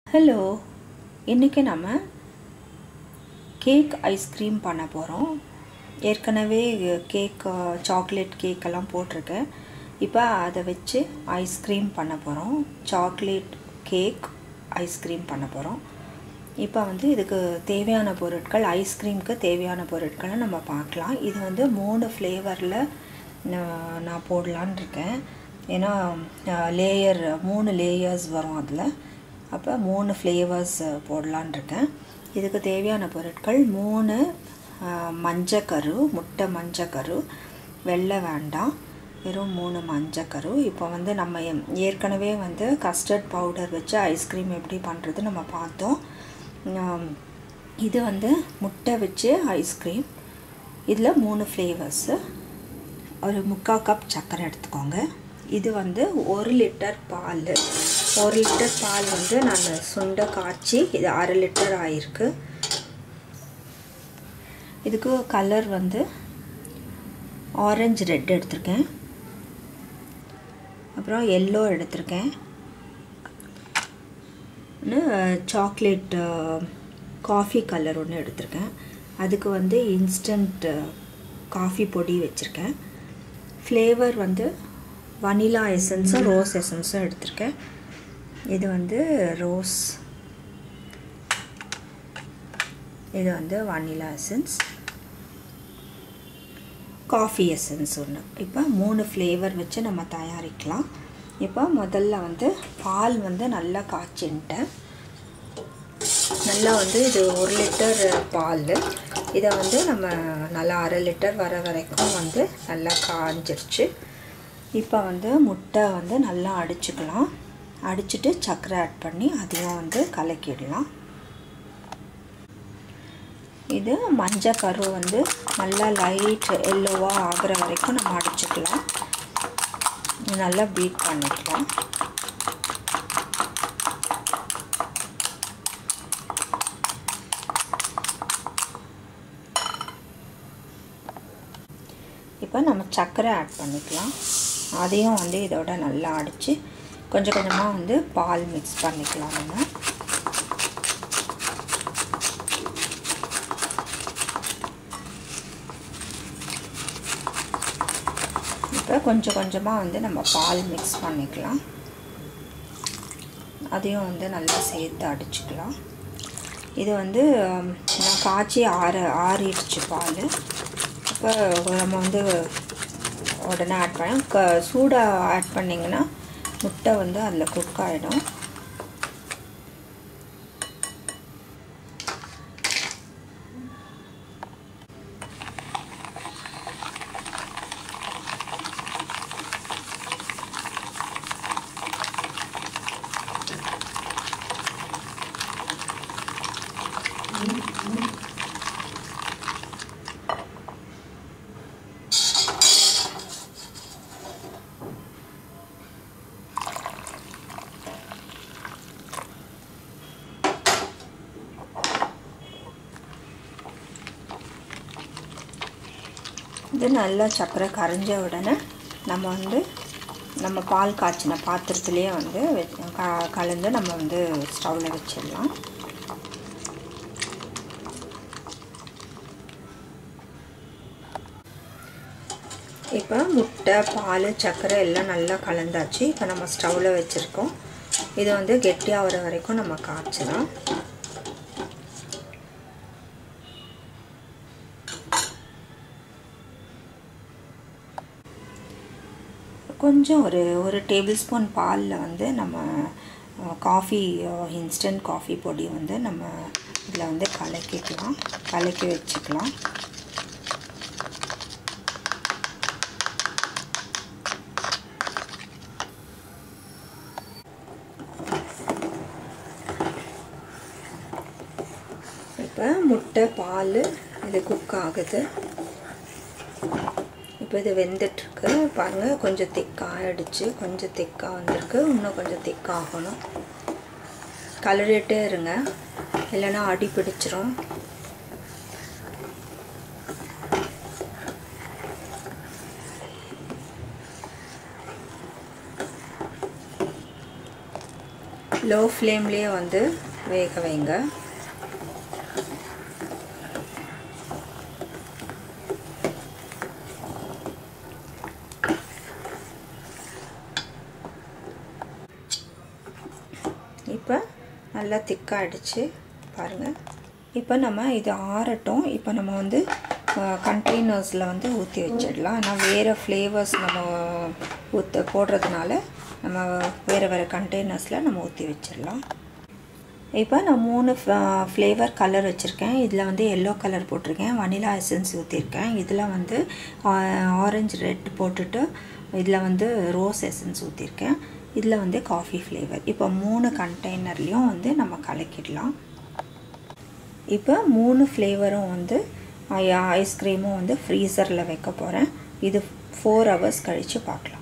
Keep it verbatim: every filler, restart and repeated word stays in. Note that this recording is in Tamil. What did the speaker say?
ஹலோ, இன்றைக்கி நம்ம கேக் ஐஸ்கிரீம் பண்ண போகிறோம். ஏற்கனவே கேக் சாக்லேட் கேக்கெல்லாம் போட்டிருக்கேன். இப்போ அதை வச்சு ஐஸ்கிரீம் பண்ண போகிறோம். சாக்லேட் கேக் ஐஸ்கிரீம் பண்ண போகிறோம். இப்போ வந்து இதுக்கு தேவையான பொருட்கள், ஐஸ்கிரீமுக்கு தேவையான பொருட்களை நம்ம பார்க்கலாம். இது வந்து மூணு ஃப்ளேவரில் நான் போடலான் இருக்கேன். ஏன்னா லேயர் மூணு லேயர்ஸ் வரும் அதில். அப்போ மூணு ஃப்ளேவர்ஸ் போடலான் இருக்கேன். இதுக்கு தேவையான பொருட்கள் மூணு மஞ்சக்கரு, முட்டை மஞ்சக்கரு, வெள்ளை வேண்டாம், வெறும் மூணு மஞ்சக்கரு. இப்போ வந்து நம்ம ஏற்கனவே வந்து கஸ்டர்ட் பவுடர் வச்சு ஐஸ்கிரீம் எப்படி பண்ணுறது நம்ம பார்த்தோம். இது வந்து முட்டை வச்சு ஐஸ்கிரீம். இதில் மூணு ஃப்ளேவர்ஸு. ஒரு முக்கால் கப் சர்க்கரை எடுத்துக்கோங்க. இது வந்து ஒரு லிட்டர் பால். ஒரு லிட்டர் பால் வந்து நான் சுண்டை காய்ச்சி இது அரை லிட்டர் ஆகிருக்கு. இதுக்கு கலர் வந்து ஆரஞ்சு ரெட் எடுத்திருக்கேன், அப்புறம் எல்லோ எடுத்திருக்கேன், சாக்லேட் காஃபி கலர் ஒன்று எடுத்திருக்கேன். அதுக்கு வந்து இன்ஸ்டன்ட் காஃபி பொடி வச்சுருக்கேன். ஃப்ளேவர் வந்து வனிலா எசன்ஸும் ரோஸ் எசன்ஸும் எடுத்திருக்கேன். இது வந்து ரோஸ், இது வந்து வனிலா எசன்ஸ், காஃபி எசன்ஸ் ஒன்று. இப்போ மூணு ஃப்ளேவர் வச்சு நம்ம தயாரிக்கலாம். இப்போ முதல்ல வந்து பால் வந்து நல்லா காய்ச்சின்ட்டேன். நல்லா வந்து இது ஒரு லிட்டர் பால். இதை வந்து நம்ம நல்லா அரை லிட்டர் வர வரைக்கும் வந்து நல்லா காஞ்சிருச்சு. இப்போ வந்து முட்டை வந்து நல்லா அடிச்சுக்கலாம். அடிச்சுட்டு சர்க்கரை ஆட் பண்ணி அதையும் வந்து கலக்கிடலாம். இது மஞ்சள் கரு வந்து நல்லா லைட் எல்லோவாக ஆகிற வரைக்கும் நம்ம அடிச்சுக்கலாம். நல்லா பீட் பண்ணிக்கலாம். இப்போ நம்ம சர்க்கரை ஆட் பண்ணிக்கலாம். அதையும் வந்து இதோட நல்லா அடித்து கொஞ்சம் கொஞ்சமாக வந்து பால் மிக்ஸ் பண்ணிக்கலாம். நம்ம இப்போ கொஞ்சம் கொஞ்சமாக வந்து நம்ம பால் மிக்ஸ் பண்ணிக்கலாம். அதையும் வந்து நல்லா சேர்த்து அடிச்சுக்கலாம். இது வந்து நான் காய்ச்சி ஆற ஆறிடுச்சு பால். இப்போ நம்ம வந்து உடனே ஆட் பண்ண க சூடாக ஆட் பண்ணிங்கன்னா முட்டை வந்து அதில் குக் ஆகிடும். இது நல்லா சர்க்கரை கரைஞ்ச உடனே நம்ம வந்து நம்ம பால் காய்ச்சின பாத்திரத்துலேயே வந்து க கலந்து நம்ம வந்து ஸ்டவ்வில் வச்சிடலாம். இப்போ முட்டை, பால், சர்க்கரை எல்லாம் நல்லா கலந்தாச்சு. இப்போ நம்ம ஸ்டவ்வில் வச்சுருக்கோம். இது வந்து கெட்டியாகிற வரைக்கும் நம்ம காய்ச்சலாம். கொஞ்சம் ஒரு ஒரு டேபிள் ஸ்பூன் பாலில் வந்து நம்ம காஃபி இன்ஸ்டன்ட் காஃபி பொடி வந்து நம்ம இதில் வந்து கலக்கிக்கலாம், கலக்கி வச்சுக்கலாம். இப்போ முட்டை, பால் இது குக் ஆகுது. இப்போ இது வெந்துட்டுருக்கு பாருங்கள். கொஞ்சம் திக்காக ஆகிடுச்சு, கொஞ்சம் திக்காக வந்திருக்கு. இன்னும் கொஞ்சம் திக்காகணும். கலரிட்டே இருங்க, இல்லைன்னா அடி பிடிச்சிரும். லோ ஃப்ளேம்லேயே வந்து வேக வைங்க. இப்போ நல்லா திக்காகிடுச்சு பாருங்கள். இப்போ நம்ம இது ஆறட்டும். இப்போ நம்ம வந்து கண்டெய்னர்ஸில் வந்து ஊற்றி வச்சிடலாம். ஆனால் வேறு ஃப்ளேவர்ஸ் நம்ம ஊற்ற போடுறதுனால நம்ம வேறு வேறு கண்டெய்னர்ஸில் நம்ம ஊற்றி வச்சிடலாம். இப்போ நான் மூணு ஃப்ளேவர் கலர் வச்சுருக்கேன். இதில் வந்து எல்லோ கலர் போட்டிருக்கேன், வனிலா எசன்ஸ் ஊற்றிருக்கேன். இதில் வந்து ஆரஞ்சு ரெட் போட்டுட்டு இதில் வந்து ரோஸ் எசன்ஸ் ஊற்றிருக்கேன். இதில் வந்து காஃபி ஃப்ளேவர். இப்போ மூணு கண்டெய்னர்லேயும் வந்து நம்ம கலக்கிடலாம். இப்போ மூணு ஃப்ளேவரும் வந்து ஐஸ்கிரீமும் வந்து ஃப்ரீசரில் வைக்க போகிறேன். இது ஃபோர் ஹவர்ஸ் கழித்து பார்க்கலாம்.